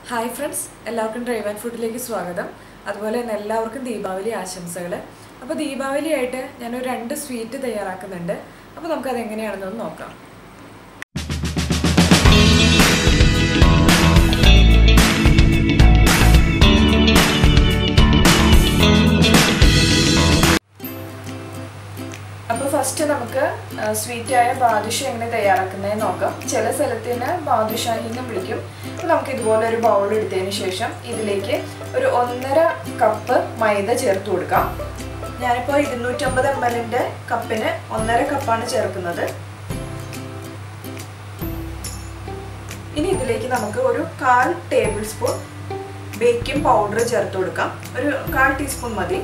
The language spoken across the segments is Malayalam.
ഹായ് ഫ്രണ്ട്സ്, എല്ലാവർക്കും ഡ്രൈവ് ആൻഡ് ഫുഡിലേക്ക് സ്വാഗതം. അതുപോലെ തന്നെ എല്ലാവർക്കും ദീപാവലി ആശംസകൾ. അപ്പോൾ ദീപാവലിയായിട്ട് ഞാനൊരു 2 സ്വീറ്റ് തയ്യാറാക്കുന്നുണ്ട്. അപ്പോൾ നമുക്കത് എങ്ങനെയാണെന്നൊന്ന് നോക്കാം. അപ്പോൾ ഫസ്റ്റ് നമുക്ക് സ്വീറ്റായ ബാദുഷ എങ്ങനെ തയ്യാറാക്കുന്നതെന്ന് നോക്കാം. ചില സ്ഥലത്തിന് ബാദുഷാഹി എന്ന് വിളിക്കും. അപ്പോൾ നമുക്ക് ഇതുപോലെ ഒരു ബൗൾ എടുത്തതിന് ശേഷം ഇതിലേക്ക് ഒരു 1.5 കപ്പ് മൈദ ചേർത്ത് കൊടുക്കാം. ഞാനിപ്പോൾ 250 ml കപ്പിന് 1.5 കപ്പാണ് ചേർക്കുന്നത്. ഇനി ഇതിലേക്ക് നമുക്ക് ഒരു 1/4 ടേബിൾ സ്പൂൺ ബേക്കിംഗ് പൗഡർ ചേർത്ത് കൊടുക്കാം. ഒരു 1/4 ടീസ്പൂൺ മതി.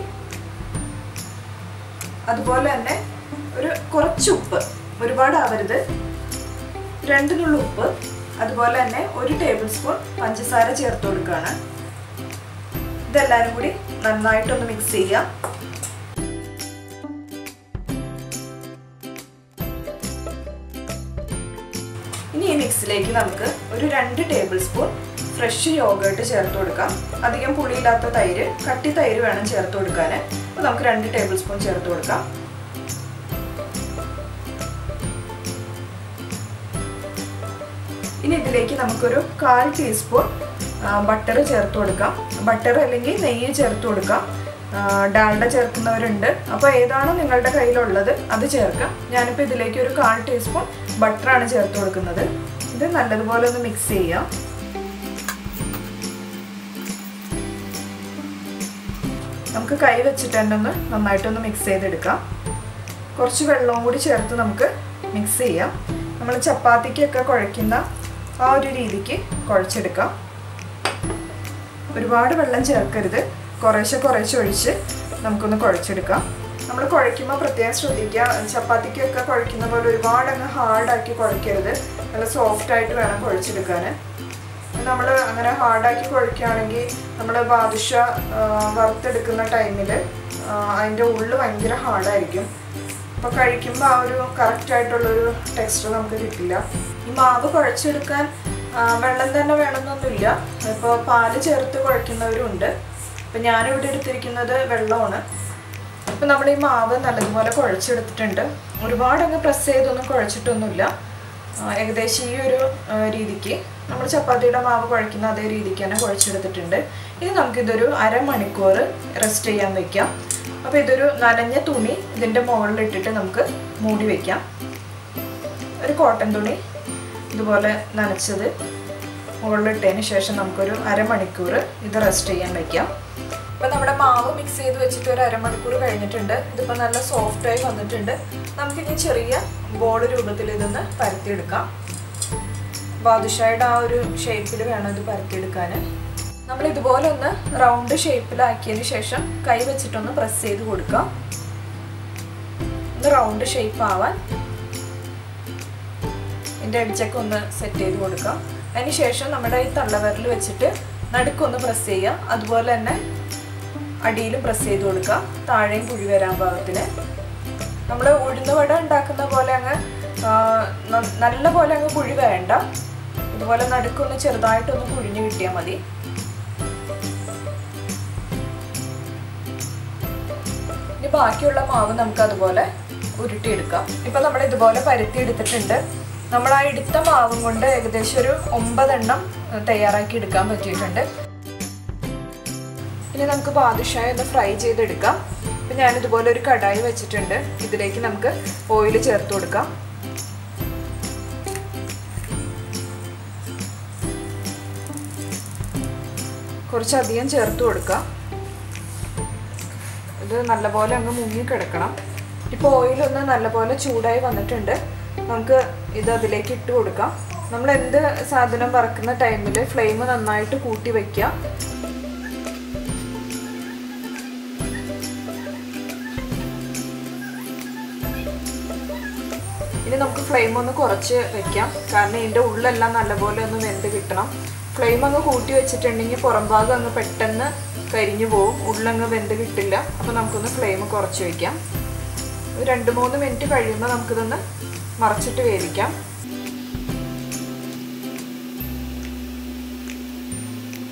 അതുപോലെ തന്നെ ഒരു കുറച്ച് ഉപ്പ്, ഒരുപാട് ആവരുത്, 2 നുള്ളു ഉപ്പ്. അതുപോലെ തന്നെ 1 ടേബിൾ സ്പൂൺ പഞ്ചസാര ചേർത്ത് കൊടുക്കുകയാണ്. ഇതെല്ലാവരും കൂടി നന്നായിട്ടൊന്ന് മിക്സ് ചെയ്യാം. ഇനി ഈ മിക്സിലേക്ക് നമുക്ക് ഒരു 2 ടേബിൾ സ്പൂൺ ഫ്രഷ് യോഗേർട്ട് ചേർത്ത് കൊടുക്കാം. അധികം പുളിയില്ലാത്ത തൈര്, കട്ടി തൈര് വേണം ചേർത്ത് കൊടുക്കാൻ. അപ്പോൾ നമുക്ക് 2 ടേബിൾ സ്പൂൺ ചേർത്ത് കൊടുക്കാം. ഇനി ഇതിലേക്ക് നമുക്കൊരു 1/4 ടീസ്പൂൺ ബട്ടർ ചേർത്ത് കൊടുക്കാം. ബട്ടർ അല്ലെങ്കിൽ നെയ്യ് ചേർത്ത് കൊടുക്കാം. ഡാൽഡ ചേർക്കുന്നവരുണ്ട്. അപ്പോൾ ഏതാണോ നിങ്ങളുടെ കയ്യിലുള്ളത് അത് ചേർക്കാം. ഞാനിപ്പോൾ ഇതിലേക്ക് ഒരു 1/4 ടീസ്പൂൺ ബട്ടറാണ് ചേർത്ത് കൊടുക്കുന്നത്. ഇത് നല്ലതുപോലെ ഒന്ന് മിക്സ് ചെയ്യാം. നമുക്ക് കൈ വെച്ചിട്ട് തന്നെ ഒന്ന് നന്നായിട്ടൊന്ന് മിക്സ് ചെയ്തെടുക്കാം. കുറച്ച് വെള്ളവും കൂടി ചേർത്ത് നമുക്ക് മിക്സ് ചെയ്യാം. നമ്മൾ ചപ്പാത്തിക്കൊക്കെ കുഴയ്ക്കുന്ന ആ ഒരു രീതിക്ക് കുഴച്ചെടുക്കാം. ഒരുപാട് വെള്ളം ചേർക്കരുത്, കുറേശ്ശെ ഒഴിച്ച് നമുക്കൊന്ന് കുഴച്ചെടുക്കാം. നമ്മൾ കുഴയ്ക്കുമ്പോൾ പ്രത്യേകം ശ്രദ്ധിക്കുക, ചപ്പാത്തിക്കൊക്കെ കുഴയ്ക്കുന്ന പോലെ ഒരുപാട് അങ്ങ് ഹാർഡാക്കി കുഴയ്ക്കരുത്. നല്ല സോഫ്റ്റായിട്ട് വേണം കുഴച്ചെടുക്കാൻ. നമ്മൾ അങ്ങനെ ഹാർഡാക്കി കുഴയ്ക്കുകയാണെങ്കിൽ നമ്മൾ ബാദുഷ വറുത്തെടുക്കുന്ന ടൈമിൽ അതിൻ്റെ ഉള്ളിൽ ഭയങ്കര ഹാർഡായിരിക്കും. അപ്പോൾ കഴിക്കുമ്പോൾ ആ ഒരു കറക്റ്റായിട്ടുള്ളൊരു ടെക്സ്ചർ നമുക്ക് കിട്ടില്ല. ഈ മാവ് കുഴച്ചെടുക്കാൻ വെള്ളം തന്നെ വേണമെന്നൊന്നുമില്ല. ഇപ്പോൾ പാല് ചേർത്ത് കുഴയ്ക്കുന്നവരും ഉണ്ട്. അപ്പം ഞാനിവിടെ എടുത്തിരിക്കുന്നത് വെള്ളമാണ്. അപ്പം നമ്മൾ ഈ മാവ് നല്ലതുപോലെ കുഴച്ചെടുത്തിട്ടുണ്ട്. ഒരുപാട് അങ്ങ് പ്രസ് ചെയ്തൊന്നും കുഴച്ചിട്ടൊന്നുമില്ല. ഏകദേശം ഈ ഒരു രീതിക്ക് നമ്മൾ ചപ്പാത്തിയുടെ മാവ് കുഴയ്ക്കുന്ന അതേ രീതിക്ക് തന്നെ കുഴച്ചെടുത്തിട്ടുണ്ട്. ഇനി നമുക്കിതൊരു അരമണിക്കൂർ റെസ്റ്റ് ചെയ്യാൻ വയ്ക്കാം. അപ്പോൾ ഇതൊരു നനഞ്ഞ തുണി ഇതിൻ്റെ മുകളിലിട്ടിട്ട് നമുക്ക് മൂടി വയ്ക്കാം. ഒരു കോട്ടൺ തുണി ഇതുപോലെ നനച്ചത് മുകളിലിട്ടതിന് ശേഷം നമുക്കൊരു അരമണിക്കൂർ ഇത് റെസ്റ്റ് ചെയ്യാൻ വയ്ക്കാം. അപ്പോൾ നമ്മുടെ മാവ് മിക്സ് ചെയ്ത് വെച്ചിട്ട് ഒരു അരമണിക്കൂർ കഴിഞ്ഞിട്ടുണ്ട്. ഇതിപ്പോൾ നല്ല സോഫ്റ്റായി വന്നിട്ടുണ്ട്. നമുക്കിനി ചെറിയ ബോൾ രൂപത്തിൽ ഇതൊന്ന് പരത്തിയെടുക്കാം. ബാദുഷയുടെ ആ ഒരു ഷേപ്പിൽ വേണം ഇത് പരത്തിയെടുക്കാൻ. നമ്മൾ ഇതുപോലെ ഒന്ന് റൗണ്ട് ഷേപ്പിലാക്കിയതിന് ശേഷം കൈ വെച്ചിട്ടൊന്ന് പ്രസ് ചെയ്ത് കൊടുക്കാം. ഒന്ന് റൗണ്ട് ഷേപ്പ് ആവാൻ ഇതിൻ്റെ എഡ്ജൊക്കെ ഒന്ന് സെറ്റ് ചെയ്ത് കൊടുക്കാം. അതിന് ശേഷം നമ്മുടെ ഈ തള്ളവിരൽ വെച്ചിട്ട് നടുക്കൊന്ന് പ്രസ് ചെയ്യുക. അതുപോലെ തന്നെ അടിയിലും പ്രസ് ചെയ്ത് കൊടുക്കുക, താഴെയും കുഴി വരാൻ പാകത്തിന്. നമ്മൾ ഉഴുന്നുവട ഉണ്ടാക്കുന്ന പോലെ അങ്ങ് നല്ല പോലെ അങ്ങ് കുഴി വേണ്ട. ഇതുപോലെ നടുക്കൊന്ന് ചെറുതായിട്ടൊന്ന് കുഴിഞ്ഞ് കിട്ടിയാൽ മതി. ഇനി ബാക്കിയുള്ള മാവ് നമുക്ക് അതുപോലെ ഉരുട്ടിയെടുക്കാം. ഇപ്പം നമ്മൾ ഇതുപോലെ പരത്തി എടുത്തിട്ടുണ്ട്. നമ്മൾ ആ എടുത്ത മാവും കൊണ്ട് ഏകദേശം ഒരു 9 എണ്ണം തയ്യാറാക്കി എടുക്കാൻ പറ്റിയിട്ടുണ്ട്. ഇനി നമുക്ക് ബാദുഷായി ഒന്ന് ഫ്രൈ ചെയ്തെടുക്കാം. അപ്പം ഞാനിതുപോലെ ഒരു കടായി വെച്ചിട്ടുണ്ട്. ഇതിലേക്ക് നമുക്ക് ഓയിൽ ചേർത്ത് കൊടുക്കാം. കുറച്ചധികം ചേർത്ത് കൊടുക്കാം. ഇത് നല്ലപോലെ അങ്ങ് മുങ്ങിക്കിടക്കണം. ഇപ്പോൾ ഓയിലൊന്ന് നല്ലപോലെ ചൂടായി വന്നിട്ടുണ്ട്. നമുക്ക് ഇത് അതിലേക്ക് ഇട്ട് കൊടുക്കാം. നമ്മൾ എന്ത് സാധനം വറക്കുന്ന ടൈമിൽ ഫ്ലെയിം നന്നായിട്ട് കൂട്ടി വയ്ക്കുക. ഇനി നമുക്ക് ഫ്ലെയിം ഒന്ന് കുറച്ച് വെക്കാം. കാരണം ഇതിൻ്റെ ഉള്ളെല്ലാം നല്ലപോലെ ഒന്ന് വെന്ത് കിട്ടണം. ഫ്ലെയിം അങ്ങ് കൂട്ടി വെച്ചിട്ടുണ്ടെങ്കിൽ പുറം ഭാഗം അങ്ങ് പെട്ടെന്ന് കരിഞ്ഞു പോവും, ഉള്ളങ്ങ് വെന്ത് കിട്ടില്ല. അപ്പോൾ നമുക്കൊന്ന് ഫ്ലെയിം കുറച്ച് വയ്ക്കാം. 2-3 മിനിറ്റ് കഴിയുമ്പോൾ നമുക്കിതൊന്ന് മറച്ചിട്ട് വേവിക്കാം.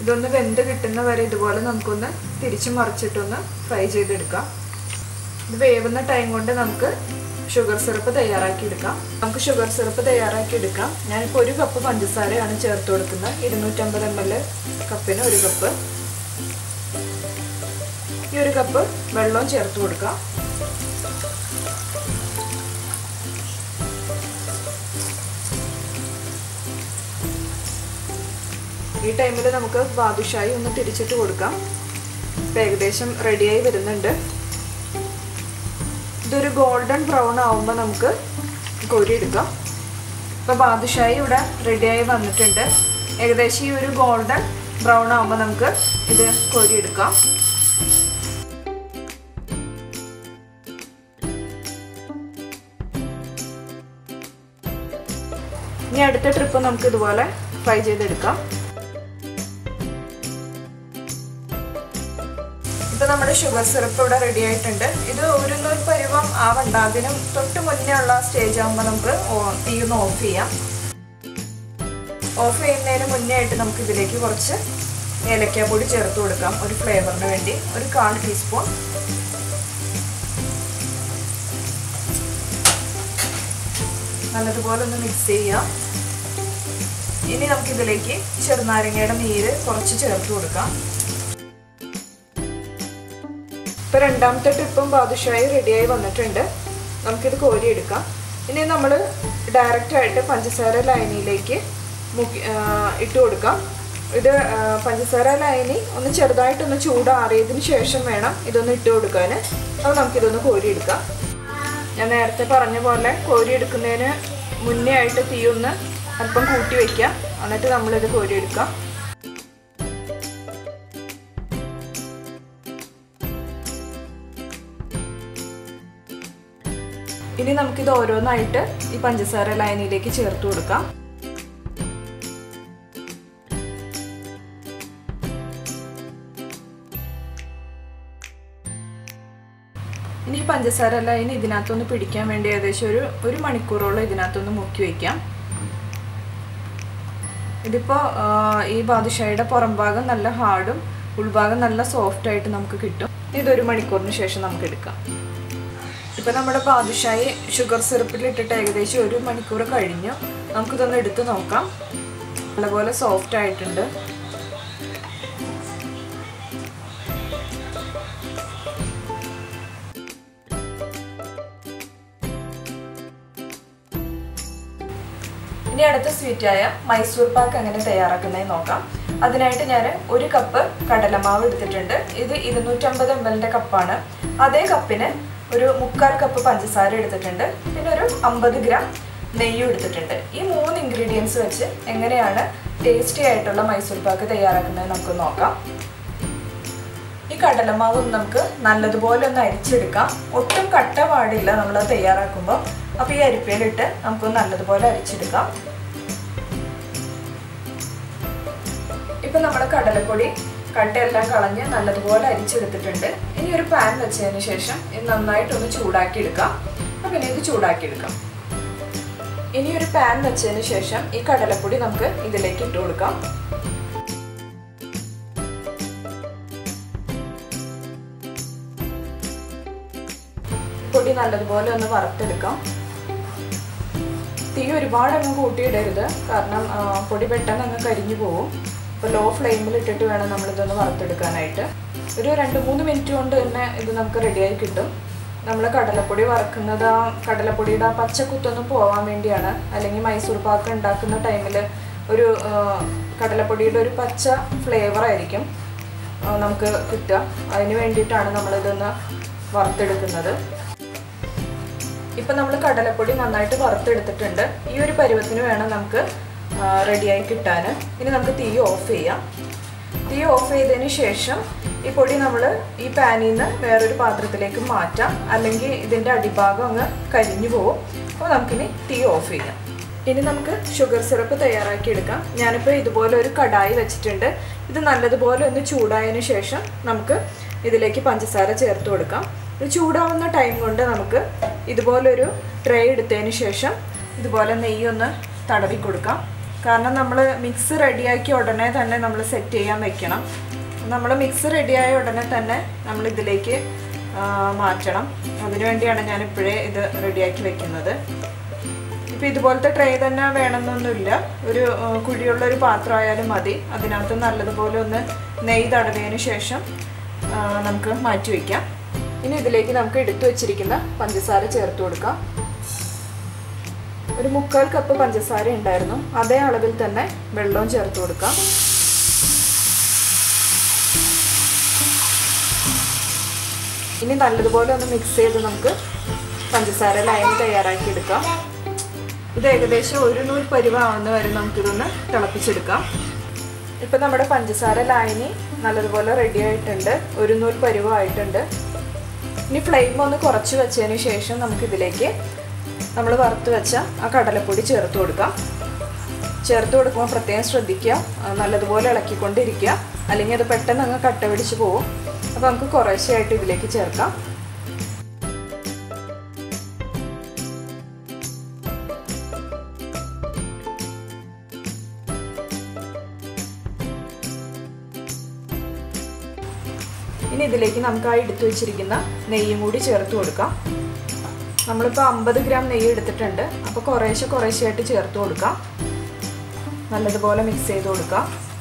ഇതൊന്ന് വെന്ത് കിട്ടുന്ന വരെ ഇതുപോലെ നമുക്കൊന്ന് തിരിച്ച് മറിച്ചിട്ടൊന്ന് ഫ്രൈ ചെയ്തെടുക്കാം. ഇത് വേവുന്ന ടൈം കൊണ്ട് നമുക്ക് ഷുഗർ സിറപ്പ് തയ്യാറാക്കി എടുക്കാം. ഞാനിപ്പോൾ 1 കപ്പ് പഞ്ചസാരയാണ് ചേർത്ത് കൊടുക്കുന്നത്. 250 ml കപ്പിന് 1 കപ്പ്. ഈ 1 കപ്പ് വെള്ളവും ചേർത്ത് കൊടുക്കാം. ഈ ടൈമിൽ നമുക്ക് ബാദുഷായി ഒന്ന് തിരിച്ചിട്ട് കൊടുക്കാം. ഇപ്പം ഏകദേശം റെഡിയായി വരുന്നുണ്ട്. ഇതൊരു ഗോൾഡൻ ബ്രൗൺ ആവുമ്പോൾ നമുക്ക് കോരിയെടുക്കാം. ഇപ്പോൾ ബാദുഷായി ഇവിടെ റെഡിയായി വന്നിട്ടുണ്ട്. ഏകദേശം ഈ ഒരു ഗോൾഡൻ ബ്രൗൺ ആവുമ്പോൾ നമുക്ക് ഇത് കോരിയെടുക്കാം. ഇനി അടുത്ത ട്രിപ്പ് നമുക്ക് ഇതുപോലെ ഫ്രൈ ചെയ്തെടുക്കാം. ഇപ്പോൾ നമ്മുടെ ഷുഗർ സിറപ്പ് ഇവിടെ റെഡി ആയിട്ടുണ്ട്. ഇത് ഒരു പരുവം ആവണ്ട, അതിനും തൊട്ട് മുന്നേ ഉള്ള സ്റ്റേജ് ആകുമ്പോൾ നമുക്ക് തീ ഒന്ന് ഓഫ് ചെയ്യാം. ഓഫ് ചെയ്യുന്നതിന് മുന്നേ ആയിട്ട് നമുക്ക് ഇതിലേക്ക് കുറച്ച് ഏലക്കാപ്പൊടി ചേർത്ത് കൊടുക്കാം. ഒരു ഫ്ലേവറിന് വേണ്ടി 1/4 ടീസ്പൂൺ. നല്ലതുപോലെ ഒന്ന് മിക്സ് ചെയ്യാം. ഇനി നമുക്കിതിലേക്ക് ചെറുനാരങ്ങയുടെ നീര് കുറച്ച് ചേർത്ത് കൊടുക്കാം. ഇപ്പോൾ രണ്ടാമത്തെ ട്രിപ്പും ബാദുഷായി റെഡിയായി വന്നിട്ടുണ്ട്. നമുക്കിത് കോരിയെടുക്കാം. ഇനി നമ്മൾ ഡയറക്റ്റായിട്ട് പഞ്ചസാര ലായനിയിലേക്ക് ഇട്ട് കൊടുക്കാം. ഇത് പഞ്ചസാര ലായനി ഒന്ന് ചെറുതായിട്ടൊന്ന് ചൂടാറിയതിന് ശേഷം വേണം ഇതൊന്ന് ഇട്ട് കൊടുക്കാൻ. അപ്പോൾ നമുക്കിതൊന്ന് കോരിയെടുക്കാം. ഞാൻ നേരത്തെ പറഞ്ഞ പോലെ കോരിയെടുക്കുന്നതിന് മുന്നേ ആയിട്ട് തീ ഒന്ന് അല്പം കൂട്ടി വയ്ക്കാം. എന്നിട്ട് നമ്മളിത് കോരിയെടുക്കാം. ഇനി നമുക്കിത് ഓരോന്നായിട്ട് ഈ പഞ്ചസാര ലായനിയിലേക്ക് ചേർത്ത് കൊടുക്കാം. ഇനി ഈ പഞ്ചസാര ലായനി ഇതിനകത്തൊന്ന് പിടിക്കാൻ വേണ്ടി ഏകദേശം ഒരു മണിക്കൂറോളം ഇതിനകത്തൊന്ന് മുക്കി വയ്ക്കാം. ഇതിപ്പോൾ ഈ ബാദുഷായുടെ പുറം ഭാഗം നല്ല ഹാർഡും ഉൾഭാഗം നല്ല സോഫ്റ്റായിട്ട് നമുക്ക് കിട്ടും. ഇതൊരു മണിക്കൂറിന് ശേഷം നമുക്ക് എടുക്കാം. ഇപ്പോൾ നമ്മുടെ ബാദുഷായി ഷുഗർ സിറപ്പിൽ ഇട്ടിട്ട് ഏകദേശം 1 മണിക്കൂർ കഴിഞ്ഞു. നമുക്കിതൊന്ന് എടുത്ത് നോക്കാം. നല്ലപോലെ സോഫ്റ്റ് ആയിട്ടുണ്ട്. ഇനി അടുത്ത സ്വീറ്റായ മൈസൂർ പാക്ക് എങ്ങനെ തയ്യാറാക്കുന്നതെന്ന് നോക്കാം. അതിനായിട്ട് ഞാൻ 1 കപ്പ് കടലമാവ് എടുത്തിട്ടുണ്ട്. ഇത് 250 ml കപ്പാണ്. അതേ കപ്പിന് ഒരു 3/4 കപ്പ് പഞ്ചസാര എടുത്തിട്ടുണ്ട്. പിന്നെ ഒരു 50 ഗ്രാം നെയ്യും എടുത്തിട്ടുണ്ട്. ഈ 3 ഇൻഗ്രീഡിയൻസ് വെച്ച് എങ്ങനെയാണ് ടേസ്റ്റി ആയിട്ടുള്ള മൈസൂർ പാക്ക് തയ്യാറാക്കുന്നത് നമുക്ക് നോക്കാം. ഈ കടലമാവ് നമുക്ക് നല്ലതുപോലെ ഒന്ന് അരിച്ചെടുക്കാം. ഒട്ടും കട്ട പാടില്ല നമ്മളത് തയ്യാറാക്കുമ്പോൾ. അപ്പോൾ ഈ അരിപ്പയിലിട്ട് നമുക്കൊന്ന് നല്ലതുപോലെ അരിച്ചെടുക്കാം. ഇപ്പം നമ്മൾ കടലപ്പൊടി കട്ടയെല്ലാം കളഞ്ഞ് നല്ലതുപോലെ അരിച്ചെടുത്തിട്ടുണ്ട്. ഇനി ഒരു പാൻ വെച്ചതിന് ശേഷം ഇത് നന്നായിട്ടൊന്ന് ചൂടാക്കി എടുക്കാം. അപ്പം പിന്നെ ഇത് ചൂടാക്കിയെടുക്കാം. ഇനി ഒരു പാൻ വെച്ചതിന് ശേഷം ഈ കടലപ്പൊടി നമുക്ക് ഇതിലേക്ക് ഇട്ട് കൊടുക്കാം. പൊടി നല്ലതുപോലെ ഒന്ന് വറുത്തെടുക്കാം. തീ ഒരുപാട് അങ്ങ് കൂട്ടിയിടരുത്, കാരണം പൊടി പെട്ടെന്ന് അങ്ങ് കരിഞ്ഞു പോകും. അപ്പോൾ ലോ ഫ്ലെയിമിൽ ഇട്ടിട്ട് വേണം നമ്മളിതൊന്ന് വറുത്തെടുക്കാനായിട്ട്. ഒരു 2-3 മിനിറ്റ് കൊണ്ട് തന്നെ ഇത് നമുക്ക് റെഡിയായി കിട്ടും. നമ്മൾ കടലപ്പൊടി വറുക്കുന്നത് കടലപ്പൊടിയുടെ ആ പച്ചക്കുത്തൊന്നും പോകാൻ വേണ്ടിയാണ്. അല്ലെങ്കിൽ മൈസൂർ പാക്ക് ഉണ്ടാക്കുന്ന ടൈമിൽ ഒരു കടലപ്പൊടിയുടെ ഒരു പച്ച ഫ്ലേവറായിരിക്കും നമുക്ക് കിട്ടുക. അതിന് വേണ്ടിയിട്ടാണ് നമ്മളിതൊന്ന് വറുത്തെടുക്കുന്നത്. ഇപ്പം നമ്മൾ കടലപ്പൊടി നന്നായിട്ട് വറുത്തെടുത്തിട്ടുണ്ട്. ഈ ഒരു പരുവത്തിന് വേണം നമുക്ക് റെഡിയായി കിട്ടാൻ. ഇനി നമുക്ക് തീ ഓഫ് ചെയ്യാം. തീ ഓഫ് ചെയ്തതിന് ശേഷം ഈ പൊടി നമ്മൾ ഈ പാനിൽ നിന്ന് വേറൊരു പാത്രത്തിലേക്ക് മാറ്റാം, അല്ലെങ്കിൽ ഇതിൻ്റെ അടിഭാഗം അങ്ങ് കരിഞ്ഞു പോകും. അപ്പോൾ നമുക്കിനി തീ ഓഫ് ചെയ്യാം. ഇനി നമുക്ക് ഷുഗർ സിറപ്പ് തയ്യാറാക്കിയെടുക്കാം. ഞാനിപ്പോൾ ഇതുപോലെ ഒരു കടായി വെച്ചിട്ടുണ്ട്. ഇത് നല്ലതുപോലെ ഒന്ന് ചൂടായതിന് ശേഷം നമുക്ക് ഇതിലേക്ക് പഞ്ചസാര ചേർത്ത് കൊടുക്കാം. ഇത് ചൂടാവുന്ന ടൈം കൊണ്ട് നമുക്ക് ഇതുപോലൊരു ട്രേ എടുത്തതിന് ശേഷം ഇതുപോലെ നെയ്യൊന്ന് തടവി കൊടുക്കാം. കാരണം നമ്മൾ മിക്സ് റെഡിയാക്കി ഉടനെ തന്നെ നമ്മൾ സെറ്റ് ചെയ്യാൻ വെക്കണം. നമ്മൾ മിക്സ് റെഡിയായ ഉടനെ തന്നെ നമ്മൾ ഇതിലേക്ക് മാറ്റണം. അതിനുവേണ്ടിയാണ് ഞാനിപ്പോഴേ ഇത് റെഡിയാക്കി വെക്കുന്നത്. ഇപ്പോൾ ഇതുപോലത്തെ ട്രേ തന്നെ വേണമെന്നൊന്നുമില്ല, ഒരു കുഴിയുള്ളൊരു പാത്രമായാലും മതി. അതിനകത്ത് നല്ലതുപോലെ ഒന്ന് നെയ്യ് തടവിയതിന് ശേഷം നമുക്ക് മാറ്റി വയ്ക്കാം. ഇനി ഇതിലേക്ക് നമുക്ക് എടുത്തു വച്ചിരിക്കുന്ന പഞ്ചസാര ചേർത്ത് കൊടുക്കാം. ഒരു 3/4 കപ്പ് പഞ്ചസാര ഉണ്ടായിരുന്നു, അതേ അളവിൽ തന്നെ വെള്ളവും ചേർത്ത് കൊടുക്കാം. ഇനി നല്ലതുപോലെ ഒന്ന് മിക്സ് ചെയ്ത് നമുക്ക് പഞ്ചസാര ലൈൻ തയ്യാറാക്കി എടുക്കാം. ഇത് ഏകദേശം 1 നൂൽ പരുവാവുന്ന വരെ നമുക്കിതൊന്ന് തിളപ്പിച്ചെടുക്കാം. ഇപ്പം നമ്മുടെ പഞ്ചസാര ലായനി നല്ലതുപോലെ റെഡി ആയിട്ടുണ്ട്, 1 നൂൽ പരുവായിട്ടുണ്ട്. ഇനി ഫ്ലെയിം ഒന്ന് കുറച്ച് വെച്ചതിന് ശേഷം നമുക്കിതിലേക്ക് നമ്മൾ വറുത്ത് വെച്ച ആ കടലപ്പൊടി ചേർത്ത് കൊടുക്കാം. ചേർത്ത് കൊടുക്കുമ്പോൾ പ്രത്യേകം ശ്രദ്ധിക്കുക, നല്ലതുപോലെ ഇളക്കിക്കൊണ്ടിരിക്കുക, അല്ലെങ്കിൽ അത് പെട്ടെന്ന് അങ്ങ് കട്ട പിടിച്ച് പോകും. അപ്പോൾ നമുക്ക് കുറേശ്ശെയായിട്ട് ഇതിലേക്ക് ചേർക്കാം. ഇനി ഇതിലേക്ക് നമുക്ക് ആ എടുത്തു വെച്ചിരിക്കുന്ന നെയ്യും കൂടി ചേർത്ത് കൊടുക്കാം. നമ്മളിപ്പോൾ 50 ഗ്രാം നെയ്യ് എടുത്തിട്ടുണ്ട്, അപ്പോൾ കുറേശ്ശെയായിട്ട് ചേർത്ത് കൊടുക്കാം. നല്ലതുപോലെ മിക്സ് ചെയ്ത് കൊടുക്കാം.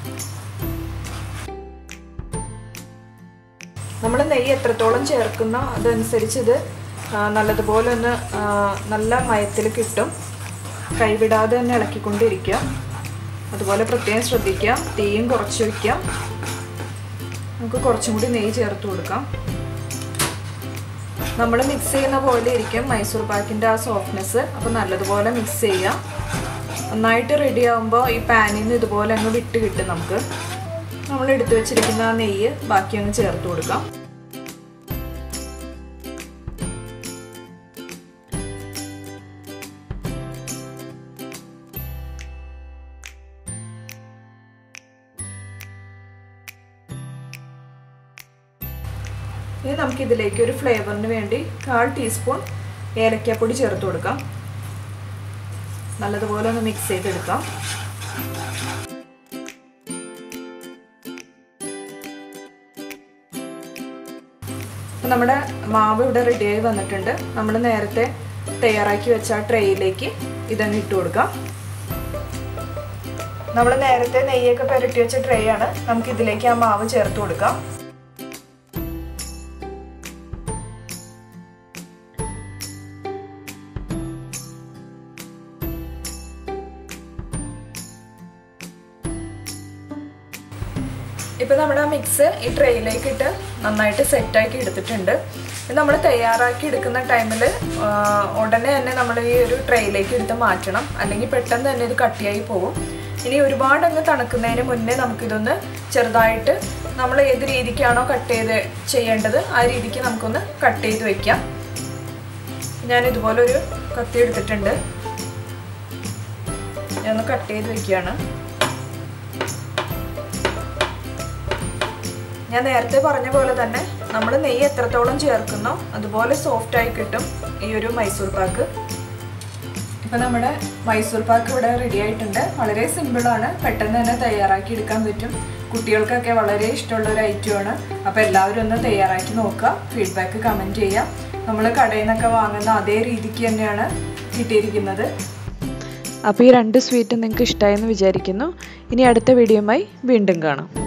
നമ്മൾ നെയ്യ് എത്രത്തോളം ചേർക്കുന്നോ അതനുസരിച്ച് ഇത് നല്ലതുപോലെ ഒന്ന് നല്ല മയത്തിൽ കിട്ടും. കൈവിടാതെ തന്നെ ഇളക്കിക്കൊണ്ടിരിക്കുക. അതുപോലെ പ്രത്യേകം ശ്രദ്ധിക്കുക, തീയും കുറച്ച് വയ്ക്കാം. നമുക്ക് കുറച്ചും കൂടി നെയ്യ് ചേർത്ത് കൊടുക്കാം. നമ്മൾ മിക്സ് ചെയ്യുന്ന പോലെ ഇരിക്കും മൈസൂർ പാക്കിൻ്റെ ആ സോഫ്റ്റ്നെസ്. അപ്പോൾ നല്ലതുപോലെ മിക്സ് ചെയ്യാം. നന്നായിട്ട് റെഡി ആകുമ്പോൾ ഈ പാനിൽ നിന്ന് ഇതുപോലെ അങ്ങ് വിട്ട് കിട്ടും. നമുക്ക് നമ്മൾ എടുത്തു വെച്ചിരിക്കുന്ന ആ നെയ്യ് ബാക്കി അങ്ങ് ചേർത്ത് കൊടുക്കാം. ഇനി നമുക്കിതിലേക്ക് ഒരു ഫ്ലേവറിന് വേണ്ടി 1/4 ടീസ്പൂൺ ഏലക്കാപ്പൊടി ചേർത്ത് കൊടുക്കാം. നല്ലതുപോലെ ഒന്ന് മിക്സ് ചെയ്തെടുക്കാം. അപ്പം നമ്മുടെ മാവ് ഇവിടെ റെഡിയായി വന്നിട്ടുണ്ട്. നമ്മൾ നേരത്തെ തയ്യാറാക്കി വെച്ച ആ ട്രേയിലേക്ക് ഇതങ്ങ് ഇട്ട് കൊടുക്കാം. നമ്മൾ നേരത്തെ നെയ്യൊക്കെ പുരട്ടി വെച്ച ട്രേ ആണ്. നമുക്കിതിലേക്ക് ആ മാവ് ചേർത്ത് കൊടുക്കാം. ഇപ്പോൾ നമ്മുടെ മിക്സ് ഈ ട്രേയിലേക്ക് ഇട്ട് നന്നായിട്ട് സെറ്റാക്കി എടുത്തിട്ടുണ്ട്. നമ്മൾ തയ്യാറാക്കി എടുക്കുന്ന ടൈമിൽ ഉടനെ തന്നെ നമ്മൾ ഈ ഒരു ട്രേയിലേക്ക് എടുത്ത് മാറ്റണം, അല്ലെങ്കിൽ പെട്ടെന്ന് തന്നെ ഇത് കട്ടിയായി പോകും. ഇനി ഒരുപാട് അങ്ങ് തണുക്കുന്നതിന് മുന്നേ നമുക്കിതൊന്ന് ചെറുതായിട്ട് നമ്മൾ ഏത് രീതിക്കാണോ ചെയ്യേണ്ടത് ആ രീതിക്ക് നമുക്കൊന്ന് കട്ട് ചെയ്ത് വയ്ക്കാം. ഞാനിതുപോലൊരു കത്തി എടുത്തിട്ടുണ്ട്, ഞാനൊന്ന് കട്ട് ചെയ്ത് വയ്ക്കുകയാണ്. ഞാൻ നേരത്തെ പറഞ്ഞ പോലെ തന്നെ നമ്മൾ നെയ്യ് എത്രത്തോളം ചേർക്കുന്നോ അതുപോലെ സോഫ്റ്റായി കിട്ടും ഈ ഒരു മൈസൂർ പാക്ക്. ഇപ്പം നമ്മുടെ മൈസൂർ പാക്ക് ഇവിടെ റെഡി ആയിട്ടുണ്ട്. വളരെ സിമ്പിളാണ്, പെട്ടെന്ന് തന്നെ തയ്യാറാക്കി എടുക്കാൻ പറ്റും. കുട്ടികൾക്കൊക്കെ വളരെ ഇഷ്ടമുള്ള ഒരു ഐറ്റമാണ്. അപ്പോൾ എല്ലാവരും ഒന്ന് തയ്യാറാക്കി നോക്കുക, ഫീഡ്ബാക്ക് കമൻറ്റ് ചെയ്യാം. നമ്മൾ കടയിൽ നിന്നൊക്കെ വാങ്ങുന്ന അതേ രീതിക്ക് തന്നെയാണ് കിട്ടിയിരിക്കുന്നത്. അപ്പോൾ ഈ 2 സ്വീറ്റ് നിങ്ങൾക്ക് ഇഷ്ടമായെന്ന് വിചാരിക്കുന്നു. ഇനി അടുത്ത വീഡിയോയുമായി വീണ്ടും കാണാം.